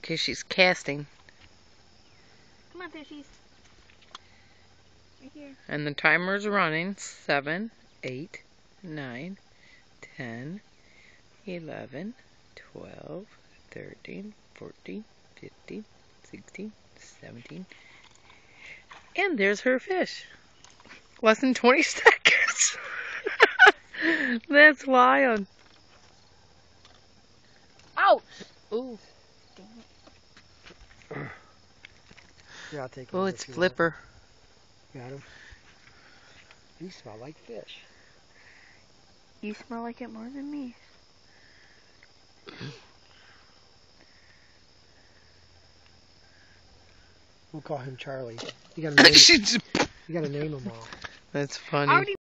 Okay, she's casting. Come on, fishies. Right here. And the timer's running. 7, 8, 9, 10, 11, 12, 13, 14, 15, 16, 17. And there's her fish. Less than 20 seconds. That's wild. Ouch! Ooh. Yeah, I'll take Oh, it's Flipper. Got him. You smell like fish. You smell like it more than me. We'll call him Charlie. You gotta name, you gotta name them all. That's funny.